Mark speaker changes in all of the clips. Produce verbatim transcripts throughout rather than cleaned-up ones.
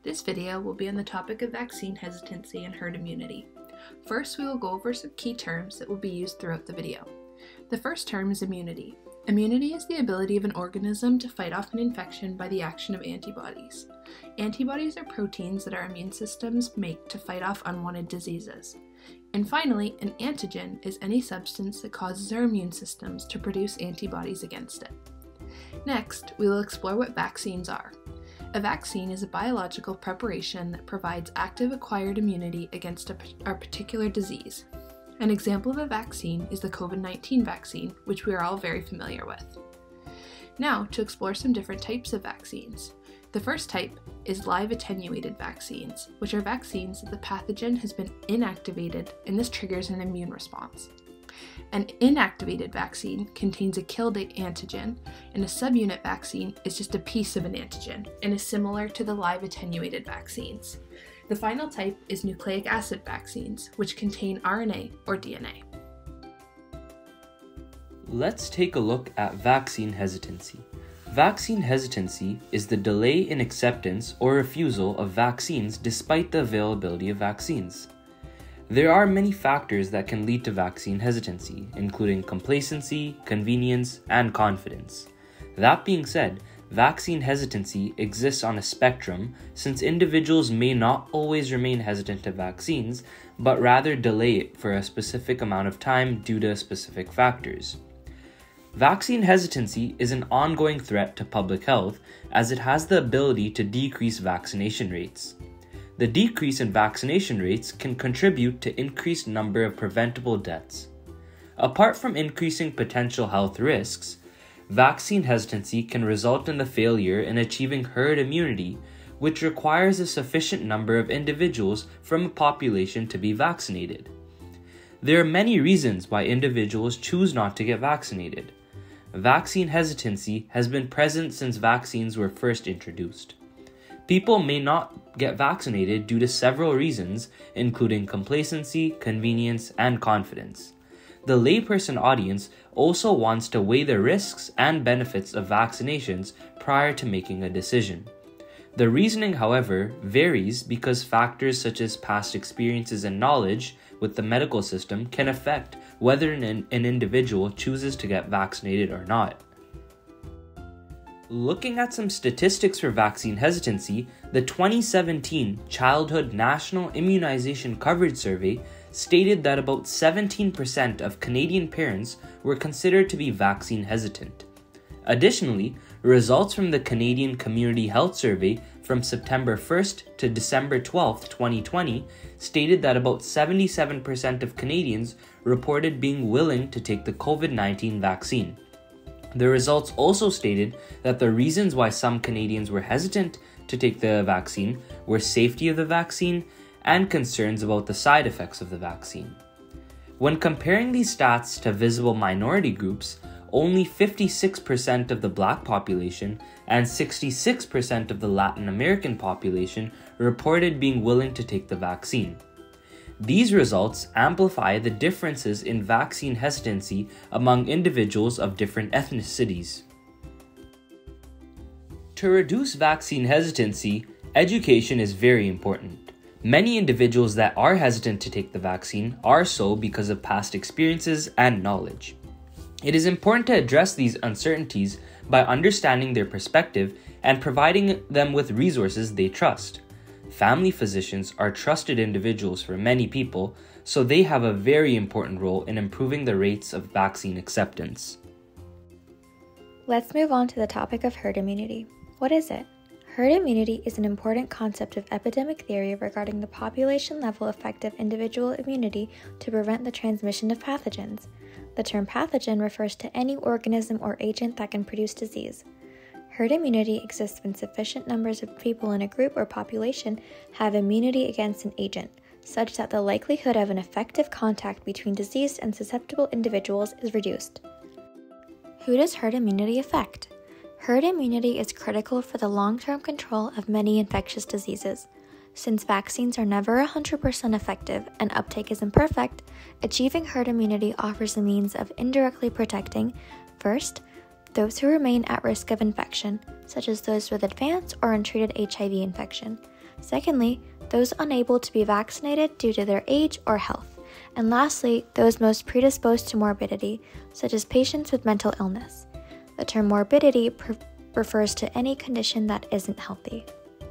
Speaker 1: This video will be on the topic of vaccine hesitancy and herd immunity. First, we will go over some key terms that will be used throughout the video. The first term is immunity. Immunity is the ability of an organism to fight off an infection by the action of antibodies. Antibodies are proteins that our immune systems make to fight off unwanted diseases. And finally, an antigen is any substance that causes our immune systems to produce antibodies against it. Next, we will explore what vaccines are. A vaccine is a biological preparation that provides active acquired immunity against a, a particular disease. An example of a vaccine is the COVID nineteen vaccine, which we are all very familiar with. Now, to explore some different types of vaccines. The first type is live attenuated vaccines, which are vaccines that the pathogen has been inactivated, and this triggers an immune response. An inactivated vaccine contains a killed antigen, and a subunit vaccine is just a piece of an antigen and is similar to the live attenuated vaccines. The final type is nucleic acid vaccines, which contain R N A or D N A.
Speaker 2: Let's take a look at vaccine hesitancy. Vaccine hesitancy is the delay in acceptance or refusal of vaccines despite the availability of vaccines. There are many factors that can lead to vaccine hesitancy, including complacency, convenience, and confidence. That being said, vaccine hesitancy exists on a spectrum since individuals may not always remain hesitant to vaccines, but rather delay it for a specific amount of time due to specific factors. Vaccine hesitancy is an ongoing threat to public health as it has the ability to decrease vaccination rates. The decrease in vaccination rates can contribute to increased number of preventable deaths. Apart from increasing potential health risks, vaccine hesitancy can result in the failure in achieving herd immunity, which requires a sufficient number of individuals from a population to be vaccinated. There are many reasons why individuals choose not to get vaccinated. Vaccine hesitancy has been present since vaccines were first introduced. People may not get vaccinated due to several reasons, including complacency, convenience, and confidence. The layperson audience also wants to weigh the risks and benefits of vaccinations prior to making a decision. The reasoning, however, varies because factors such as past experiences and knowledge with the medical system can affect whether an, an individual chooses to get vaccinated or not. Looking at some statistics for vaccine hesitancy, the twenty seventeen Childhood National Immunization Coverage Survey stated that about seventeen percent of Canadian parents were considered to be vaccine hesitant. Additionally, results from the Canadian Community Health Survey from September first to December twelfth, twenty twenty stated that about seventy-seven percent of Canadians reported being willing to take the COVID nineteen vaccine. The results also stated that the reasons why some Canadians were hesitant to take the vaccine were safety of the vaccine and concerns about the side effects of the vaccine. When comparing these stats to visible minority groups, only fifty-six percent of the Black population and sixty-six percent of the Latin American population reported being willing to take the vaccine. These results amplify the differences in vaccine hesitancy among individuals of different ethnicities. To reduce vaccine hesitancy, education is very important. Many individuals that are hesitant to take the vaccine are so because of past experiences and knowledge. It is important to address these uncertainties by understanding their perspective and providing them with resources they trust. Family physicians are trusted individuals for many people, so they have a very important role in improving the rates of vaccine acceptance.
Speaker 3: Let's move on to the topic of herd immunity. What is it? Herd immunity is an important concept of epidemic theory regarding the population-level effective individual immunity to prevent the transmission of pathogens. The term pathogen refers to any organism or agent that can produce disease. Herd immunity exists when sufficient numbers of people in a group or population have immunity against an agent, such that the likelihood of an effective contact between diseased and susceptible individuals is reduced. Who does herd immunity affect? Herd immunity is critical for the long-term control of many infectious diseases. Since vaccines are never one hundred percent effective and uptake is imperfect, achieving herd immunity offers a means of indirectly protecting, first, those who remain at risk of infection, such as those with advanced or untreated H I V infection. Secondly, those unable to be vaccinated due to their age or health. And lastly, those most predisposed to morbidity, such as patients with mental illness. The term morbidity pre- refers to any condition that isn't healthy.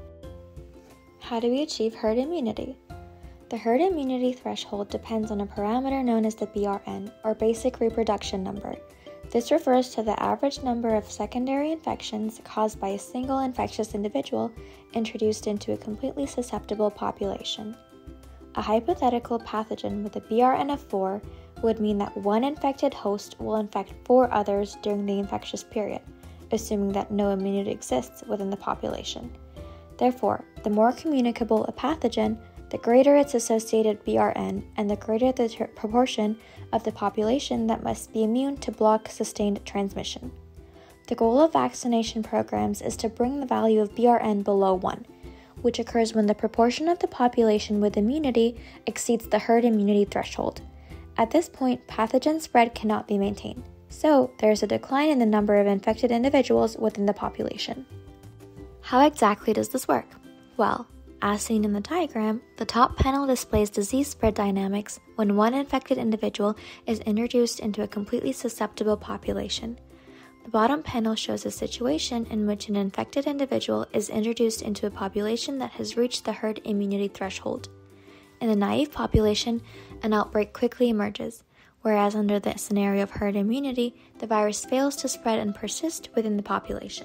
Speaker 3: How do we achieve herd immunity? The herd immunity threshold depends on a parameter known as the B R N, or basic reproduction number. This refers to the average number of secondary infections caused by a single infectious individual introduced into a completely susceptible population. A hypothetical pathogen with a B R N of four would mean that one infected host will infect four others during the infectious period, assuming that no immunity exists within the population. Therefore, the more communicable a pathogen, the greater its associated B R N, and the greater the ter- proportion of the population that must be immune to block sustained transmission. The goal of vaccination programs is to bring the value of B R N below one, which occurs when the proportion of the population with immunity exceeds the herd immunity threshold. At this point, pathogen spread cannot be maintained, so there is a decline in the number of infected individuals within the population. How exactly does this work? Well, as seen in the diagram, the top panel displays disease spread dynamics when one infected individual is introduced into a completely susceptible population. The bottom panel shows a situation in which an infected individual is introduced into a population that has reached the herd immunity threshold. In the naive population, an outbreak quickly emerges, whereas under the scenario of herd immunity, the virus fails to spread and persist within the population.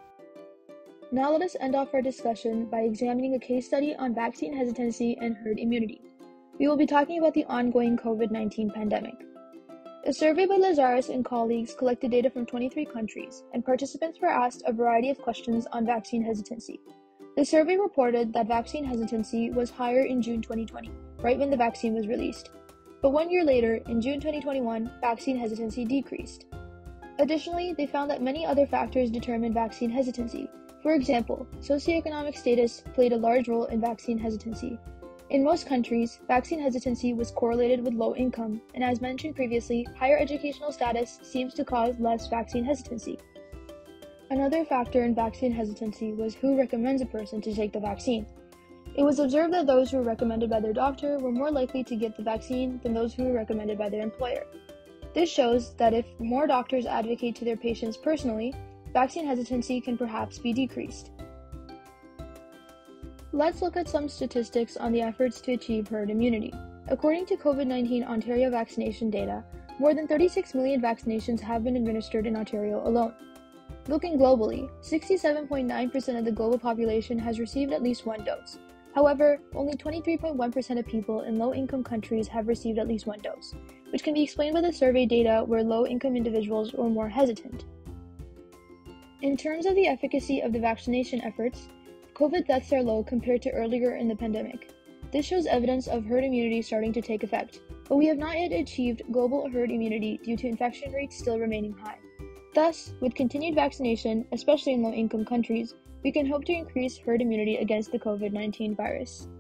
Speaker 4: Now let us end off our discussion by examining a case study on vaccine hesitancy and herd immunity. We will be talking about the ongoing covid nineteen pandemic. A survey by Lazarus and colleagues collected data from twenty-three countries, and participants were asked a variety of questions on vaccine hesitancy. The survey reported that vaccine hesitancy was higher in June twenty twenty, right when the vaccine was released. But one year later, in June twenty twenty-one, vaccine hesitancy decreased. Additionally, they found that many other factors determined vaccine hesitancy. For example, socioeconomic status played a large role in vaccine hesitancy. In most countries, vaccine hesitancy was correlated with low income, and as mentioned previously, higher educational status seems to cause less vaccine hesitancy. Another factor in vaccine hesitancy was who recommends a person to take the vaccine. It was observed that those who were recommended by their doctor were more likely to get the vaccine than those who were recommended by their employer. This shows that if more doctors advocate to their patients personally, vaccine hesitancy can perhaps be decreased. Let's look at some statistics on the efforts to achieve herd immunity. According to covid nineteen Ontario vaccination data, more than thirty-six million vaccinations have been administered in Ontario alone. Looking globally, sixty-seven point nine percent of the global population has received at least one dose. However, only twenty-three point one percent of people in low-income countries have received at least one dose, which can be explained by the survey data where low-income individuals were more hesitant. In terms of the efficacy of the vaccination efforts, COVID deaths are low compared to earlier in the pandemic. This shows evidence of herd immunity starting to take effect, but we have not yet achieved global herd immunity due to infection rates still remaining high. Thus, with continued vaccination, especially in low-income countries, we can hope to increase herd immunity against the covid nineteen virus.